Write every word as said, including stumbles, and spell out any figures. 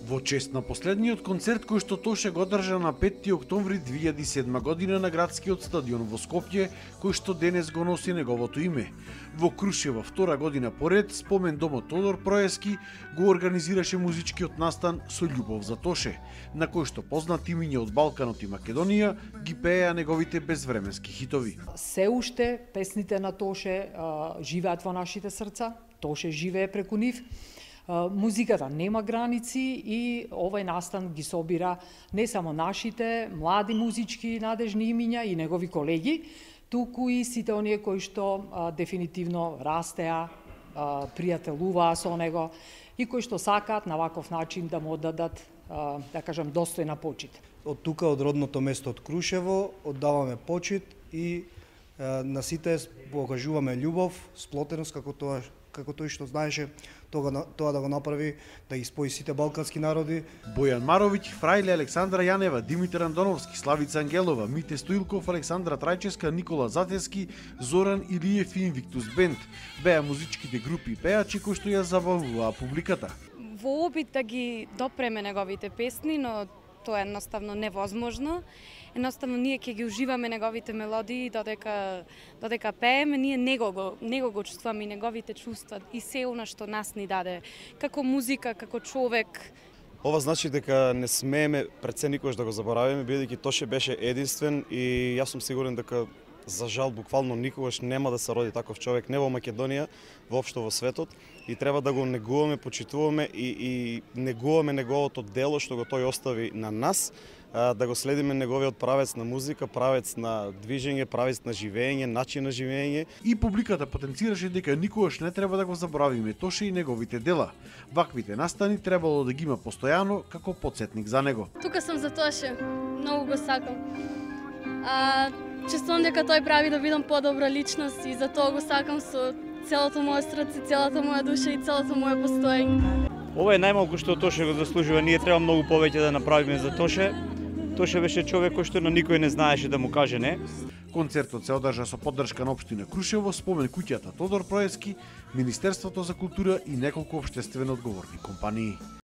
Во чест на последниот концерт кој што Тоше го одржа на петти октомври две илјади и седма година на градскиот стадион во Скопје, кој што денес го носи неговото име. Во Крушево втора година поред спомен домот Тодор Проески го организираше музичкиот настан со љубов за Тоше, на кој што познати имиња од Балканот и Македонија ги пееа неговите безвременски хитови. Се уште песните на Тоше а, живеат во нашите срца, Тоше живее преку нив. Музиката нема граници и овој настан ги собира не само нашите млади музички надежни имиња и негови колеги, туку и сите оние кои што а, дефинитивно растеа, а, пријателуваа со него и кои што сакаат на ваков начин да му оддадат, а, да кажам, достојна почит. Од тука, од родното место од Крушево, оддаваме почит и а, на сите покажуваме љубов, сплотеност, како тоа како тој што знаеше тоа, тоа да го направи, да ги спои сите балкански народи. Бојан Маровиќ, Фрајле Александра Јанева, Димитар Андоновски, Славица Ангелова, Мите Стоилков, Александра Трајческа, Никола Затески, Зоран Илиев и Инвиктус Бенд беа музичките групи и пеачи кои што ја забавуваа публиката. Во обид да ги допреме неговите песни, но тоа е едноставно невозможно. Едноставно ние ќе ги уживаме неговите мелодии додека додека пееме, ние него го него го чувствуваме и неговите чувства и се она што нас ни даде како музика, како човек. Ова значи дека не смееме пред се никош да го заборавиме, бидејќи Тоше беше единствен и јас сум сигурен дека за жал буквално никогаш нема да се роди таков човек не во Македонија, воопшто во светот, и треба да го негуваме, почитуваме и, и негуваме неговото дело што го тој остави на нас, да го следиме неговиот правец на музика, правец на движење, правец на живење, начин на живење. И публиката потенцираше дека никогаш не треба да го заборавиме Тоше и неговите дела. Ваквите настани требало да ги има постојано како потсетник за него. Тука сум за Тоше, многу го сакам. А, чувствувам дека тој прави да бидам подобра личност и за тоа го сакам со целото моје срце, целата моја душа и целото моје постоење. Ова е најмалку што Тоше го заслужува. Ние треба многу повеќе да направиме за Тоше. Тоше беше човек кој што на никој не знаеше да му каже не. Концертот се одржа со поддршка на општина Крушево, спомен куќата Тодор Проески, Министерството за култура и неколку општествено одговорни компании.